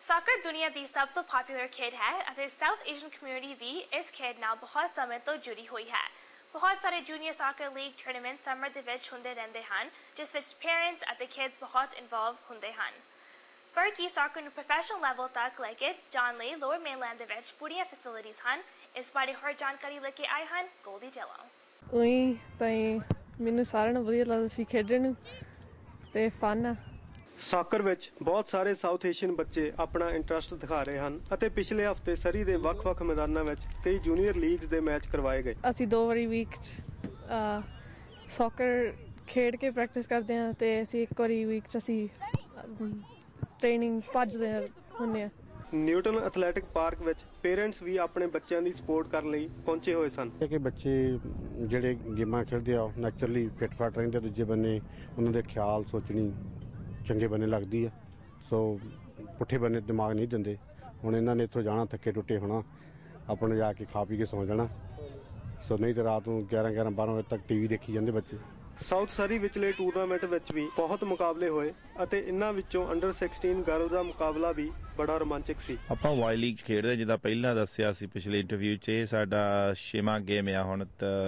ਸਾਕਰ ਦੁਨੀਆ ਦੀ ਸਭ ਤੋਂ ਪਪੂਲਰ ਖੇਡ ਹੈ ਅਤੇ ਸਾਊਥ ਏਸ਼ੀਅਨ ਕਮਿਊਨਿਟੀ ਵੀ ਇਸ ਖੇਡ ਨਾਲ ਬਹੁਤ ਸਮੇਂ ਤੋਂ ਜੁੜੀ ਹੋਈ ਹੈ। ਬਹੁਤ ਸਾਰੇ junior soccer league tournament summer ਦੇ ਵਿੱਚ ਹੁੰਦੇ ਰਹਿੰਦੇ ਹਨ, ਜਿਸ ਵਿੱਚ ਪੇਰੈਂਟਸ ਅਤੇ ਕਿਡਸ ਬਹੁਤ ਇਨਵੋਲਵ ਹੁੰਦੇ ਹਨ। ਪਰ ਕੀ ਸਾਕਰ ਨੂੰ ਪ੍ਰੋਫੈਸ਼ਨਲ ਲੈਵਲ ਤੱਕ ਲੈ ਕੇ ਜਾਣ ਲਈ ਲੋਅਰ ਮੇਨਲੈਂਡ ਦੇ ਵਿੱਚ ਪੂਰੀਆਂ ਫੈਸਿਲਿਟੀਜ਼ ਹਨ? ਇਸ ਬਾਰੇ ਹੋਰ ਜਾਣਕਾਰੀ ਲੈ ਕੇ ਆਏ ਹਨ ਗੋਲਡੀ ਢਿੱਲੋਂ। ਉਹੀ ਤਾਂ ਮੈਨੂੰ ਸਾਰਿਆਂ ਨੂੰ ਵਧੀਆ ਲੱਗਦਾ ਸੀ ਖੇਡਣ ਨੂੰ ਤੇ ਫਨ ਆ। ਸਾਕਰ ਵਿੱਚ ਬਹੁਤ ਸਾਰੇ ਸਾਊਥ ਏਸ਼ੀਅਨ ਬੱਚੇ ਆਪਣਾ ਇੰਟਰਸਟ ਦਿਖਾ ਰਹੇ ਹਨ ਅਤੇ ਪਿਛਲੇ ਹਫ਼ਤੇ ਸਰੀ ਦੇ ਵੱਖ-ਵੱਖ ਮੈਦਾਨਾਂ ਵਿੱਚ ਕਈ ਜੂਨੀਅਰ ਲੀਗਸ ਦੇ ਮੈਚ ਕਰਵਾਏ ਗਏ। ਅਸੀਂ 2 ਵਾਰੀ ਵੀਕ 'ਚ ਸਾਕਰ ਖੇਡ ਕੇ ਪ੍ਰੈਕਟਿਸ ਕਰਦੇ ਹਾਂ ਤੇ ਅਸੀਂ 1 ਵਾਰੀ ਵੀਕ 'ਚ ਅਸੀਂ ਟ੍ਰੇਨਿੰਗ ਭੱਜਦੇ ਹੁੰਦੇ ਹਾਂ। ਨਿਊਟਨ ਐਥਲੈਟਿਕ ਪਾਰਕ ਵਿੱਚ ਪੇਰੈਂਟਸ ਵੀ ਆਪਣੇ ਬੱਚਿਆਂ ਦੀ ਸਪੋਰਟ ਕਰਨ ਲਈ ਪਹੁੰਚੇ ਹੋਏ ਸਨ। ਕਿ ਬੱਚੇ ਜਿਹੜੇ ਗੇਮਾਂ ਖੇਡਦੇ ਆ ਨੈਚੁਰਲੀ ਫਿਟ ਫਾਟ ਰਹਿੰਦੇ, ਦੂਜੇ ਬੰਨੇ ਉਹਨਾਂ ਦੇ ਖਿਆਲ ਸੋਚਣੀ ਚੰਗੇ ਬੰਨੇ ਲੱਗਦੀ ਆ, ਸੋ ਪੁੱਠੇ ਬੰਨੇ ਦਿਮਾਗ ਨਹੀਂ ਦਿੰਦੇ। ਹੁਣ ਇਹਨਾਂ ਨੇ ਇੱਥੋਂ ਜਾਣਾ ਥੱਕੇ ਟੁੱਟੇ ਹੋਣਾ, ਆਪਣੇ ਜਾ ਕੇ ਖਾ ਪੀ ਕੇ ਸੌਂ ਜਾਣਾ, ਸੋ ਨਹੀਂ ਤਾਂ ਰਾਤ ਨੂੰ 11-12 ਵਜੇ ਤੱਕ ਟੀਵੀ ਦੇਖੀ ਜਾਂਦੇ ਬੱਚੇ। ਸਾਊਥ ਸਰੀ ਵਿਚਲੇ ਟੂਰਨਾਮੈਂਟ ਵਿੱਚ ਵੀ ਬਹੁਤ ਮੁਕਾਬਲੇ ਹੋਏ ਅਤੇ ਇਹਨਾਂ ਵਿੱਚੋਂ ਅੰਡਰ 16 ਗਰਲਜ਼ ਦਾ ਮੁਕਾਬਲਾ ਵੀ ਬੜਾ ਰੋਮਾਂਚਕ ਸੀ। ਆਪਾਂ ਵਾਈ ਲੀਗ ਖੇਡਦੇ, ਜਿੱਦਾਂ ਪਹਿਲਾਂ ਦੱਸਿਆ ਸੀ ਪਿਛਲੇ ਇੰਟਰਵਿਊ 'ਚ, ਇਹ ਸਾਡਾ 6ਵਾਂ ਗੇਮ ਆ ਹੁਣ।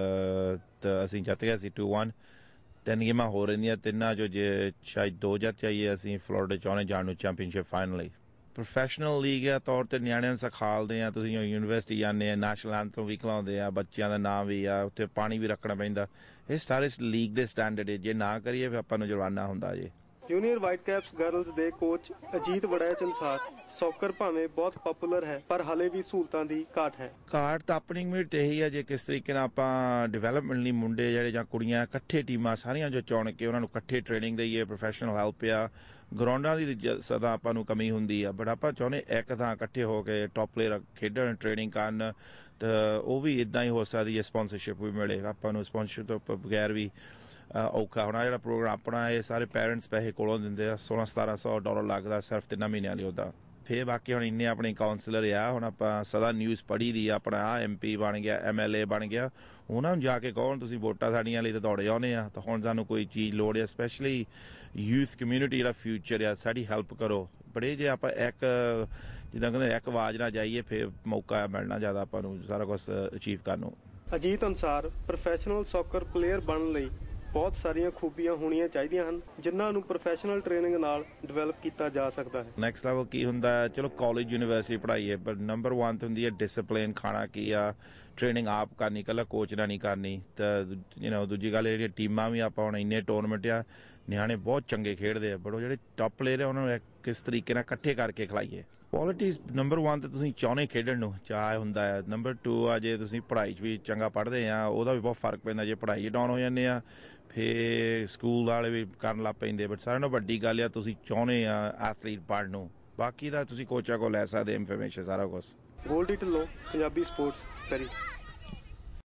ਤਾਂ ਅਸੀਂ ਜਿੱਤ ਗਏ ਸੀ 2-1। 3 ਗੇਮਾਂ ਹੋ ਰਹੀਆਂ, ਤਿੰਨਾਂ 'ਚੋਂ ਜੇ ਸ਼ਾਇਦ 2 ਜਿੱਤ ਜਾਈਏ ਅਸੀਂ ਫਲੋਰੀਡਾ ਚਾਹੁੰਦੇ ਜਾਣ ਨੂੰ ਚੈਂਪੀਅਨਸ਼ਿਪ ਫਾਈਨਲੀ। ਪ੍ਰੋਫੈਸ਼ਨਲ ਲੀਗ ਆ ਤੌਰ 'ਤੇ ਨਿਆਣਿਆਂ ਨੂੰ ਸਿਖਾਲਦੇ ਆ। ਤੁਸੀਂ ਯੂਨੀਵਰਸਿਟੀ ਜਾਂਦੇ ਆ, ਨੈਸ਼ਨਲ ਐਂਥਮ ਵੀ ਖਿਲਾਉਂਦੇ ਆ, ਬੱਚਿਆਂ ਦਾ ਨਾਂ ਵੀ ਆ, ਉੱਥੇ ਪਾਣੀ ਵੀ ਰੱਖਣਾ ਪੈਂਦਾ। ਇਹ ਸਾਰੇ ਲੀਗ ਦੇ ਸਟੈਂਡਰਡ ਹੈ, ਜੇ ਨਾ ਕਰੀਏ ਫਿਰ ਆਪਾਂ ਨੂੰ ਜੁਰਮਾਨਾ ਹੁੰਦਾ ਜੀ। ਜੂਨੀਅਰ ਵਾਈਟ ਕੈਪਸ ਗਰਲਜ਼ ਦੇ ਕੋਚ ਅਜੀਤ ਵੜੈਚ ਅਨੁਸਾਰ ਸਾਕਰ ਭਾਵੇਂ ਬਹੁਤ ਪਪੂਲਰ ਹੈ ਪਰ ਹਾਲੇ ਵੀ ਸਹੂਲਤਾਂ ਦੀ ਘਾਟ ਹੈ। ਘਾਟ ਤਾਂ ਆਪਣੀ ਮਿੰਟ ਇਹੀ ਆ, ਜੇ ਕਿਸ ਤਰੀਕੇ ਨਾਲ ਆਪਾਂ ਡਿਵੈਲਪਮੈਂਟ ਲਈ ਮੁੰਡੇ ਜਿਹੜੇ ਜਾਂ ਕੁੜੀਆਂ ਇਕੱਠੇ ਟੀਮਾਂ ਸਾਰੀਆਂ ਜੋ ਚੁਣ ਕੇ ਉਹਨਾਂ ਨੂੰ ਇਕੱਠੇ ਟ੍ਰੇਨਿੰਗ ਦੇਈਏ, ਪ੍ਰੋਫੈਸ਼ਨਲ ਹੈਲਪ ਆ। ਗਰਾਊਂਡਾਂ ਦੀ ਸਦਾ ਆਪਾਂ ਨੂੰ ਕਮੀ ਹੁੰਦੀ ਆ, ਬਟ ਆਪਾਂ ਚਾਹੁੰਦੇ ਇੱਕ ਥਾਂ ਇਕੱਠੇ ਹੋ ਕੇ ਟੌਪ ਪਲੇਅਰ ਖੇਡਣ, ਟ੍ਰੇਨਿੰਗ ਕਰਨ, ਤਾਂ ਉਹ ਵੀ ਇੱਦਾਂ ਹੀ ਹੋ ਸਕਦੀ ਹੈ। ਸਪਾਂਸਰਸ਼ਿਪ ਵੀ ਮਿਲੇ ਆਪਾਂ ਨੂੰ, ਸਪਾਂਸਰਸ਼ਿਪ ਤੋਂ ਬਗੈਰ ਵੀ ਔਖਾ ਹੋਣਾ। ਜਿਹੜਾ ਪ੍ਰੋਗਰਾਮ ਆਪਣਾ ਇਹ ਸਾਰੇ ਪੈਰੈਂਟਸ ਪੈਸੇ ਕੋਲੋਂ ਦਿੰਦੇ ਆ, $1600-1700 ਲੱਗਦਾ ਸਿਰਫ 3 ਮਹੀਨਿਆਂ ਲਈ ਉਹਦਾ। ਫਿਰ ਬਾਕੀ ਹੁਣ ਇੰਨੇ ਆਪਣੇ ਕਾਉਂਸਲਰ ਆ, ਹੁਣ ਆਪਾਂ ਸਦਾ ਨਿਊਜ਼ ਪੜ੍ਹੀ ਦੀ ਆ, ਆਪਣਾ MP ਬਣ ਗਿਆ, MLA ਬਣ ਗਿਆ, ਉਹਨਾਂ ਨੂੰ ਜਾ ਕੇ ਕਹੋ ਤੁਸੀਂ ਵੋਟਾਂ ਸਾਡੀਆਂ ਲਈ ਤਾਂ ਦੌੜੇ ਆਉਂਦੇ ਆ, ਤਾਂ ਹੁਣ ਸਾਨੂੰ ਕੋਈ ਚੀਜ਼ ਲੋੜ ਹੈ, ਸਪੈਸ਼ਲੀ ਯੂਥ ਕਮਿਊਨਿਟੀ ਜਿਹੜਾ ਫਿਊਚਰ ਆ, ਸਾਡੀ ਹੈਲਪ ਕਰੋ। ਬੜੇ ਜੇ ਆਪਾਂ ਜਿੱਦਾਂ ਕਹਿੰਦੇ ਇੱਕ ਆਵਾਜ਼ ਨਾਲ ਜਾਈਏ ਫਿਰ ਮੌਕਾ ਮਿਲਣਾ ਜ਼ਿਆਦਾ ਆਪਾਂ ਨੂੰ ਸਾਰਾ ਕੁਛ ਅਚੀਵ ਕਰਨ ਨੂੰ। ਅਜੀਤ ਅਨੁਸਾਰ ਪ੍ਰੋਫੈਸ਼ਨਲ ਸਾਕਰ ਪਲੇਅਰ ਬਣਨ ਲਈ ਬਹੁਤ ਸਾਰੀਆਂ ਖੂਬੀਆਂ ਹੋਣੀਆਂ ਚਾਹੀਦੀਆਂ ਹਨ, ਜਿਨ੍ਹਾਂ ਨੂੰ ਪ੍ਰੋਫੈਸ਼ਨਲ ਟ੍ਰੇਨਿੰਗ ਨਾਲ ਡਿਵੈਲਪ ਕੀਤਾ ਜਾ ਸਕਦਾ ਹੈ। ਨੈਕਸਟ ਲੈਵਲ ਕੀ ਹੁੰਦਾ ਹੈ? ਚਲੋ ਕਾਲਜ ਯੂਨੀਵਰਸਿਟੀ ਪੜ੍ਹਾਈ ਹੈ, ਪਰ ਨੰਬਰ 1 ਤੇ ਹੁੰਦੀ ਹੈ ਡਿਸਪਲਿਨ, ਖਾਣਾ ਕੀ ਆ, ਟ੍ਰੇਨਿੰਗ ਆਪ ਕਰਨੀ, ਇਕੱਲਾ ਕੋਚ ਨਾਲ ਨਹੀਂ ਕਰਨੀ। ਤਾਂ ਦੂਜੀ ਗੱਲ ਜਿਹੜੀਆਂ ਟੀਮਾਂ ਵੀ ਆਪਾਂ ਹੁਣ ਇੰਨੇ ਟੂਰਨਾਮੈਂਟ ਆ, ਨਿਆਣੇ ਬਹੁਤ ਚੰਗੇ ਖੇਡਦੇ ਆ, ਬਟ ਉਹ ਜਿਹੜੇ ਟੌਪ ਪਲੇਅਰ ਆ ਉਹਨਾਂ ਨੂੰ ਕਿਸ ਤਰੀਕੇ ਨਾਲ ਇਕੱਠੇ ਕਰਕੇ ਖਿਲਾਈਏ। ਕੁਆਲਿਟੀਜ਼ ਨੰਬਰ 1 ਤੇ ਤੁਸੀਂ ਚਾਹੁੰਦੇ ਖੇਡਣ ਨੂੰ ਚਾਹ ਹੁੰਦਾ ਹੈ। ਨੰਬਰ 2 ਆ, ਜੇ ਤੁਸੀਂ ਪੜ੍ਹਾਈ 'ਚ ਵੀ ਚੰਗਾ ਪੜ੍ਹਦੇ ਆ ਉਹਦਾ ਵੀ ਬਹੁਤ ਫਰਕ ਪੈਂਦਾ। ਜੇ ਪੜ੍ਹਾਈ 'ਚ ਡਾਊਨ ਹੋ ਜਾਂਦੇ ਆ ਫਿਰ ਸਕੂਲ ਵਾਲੇ ਵੀ ਕਰਨ ਲੱਗ ਪੈਂਦੇ। ਬਟ ਸਾਰਿਆਂ ਨਾਲੋਂ ਵੱਡੀ ਗੱਲ ਆ ਤੁਸੀਂ ਚਾਹੁੰਦੇ ਆ ਐਥਲੀਟ ਬਣਨ ਨੂੰ, ਬਾਕੀ ਦਾ ਤੁਸੀਂ ਕੋਚਾਂ ਕੋਲ ਲੈ ਸਕਦੇ ਇਨਫੋਰਮੇਸ਼ਨ ਸਾਰਾ ਕੁਛ। ਗੋਲਡੀ ਢਿੱਲੋਂ, ਪੰਜਾਬੀ ਸਪੋਰਟਸ, ਸਰੀ।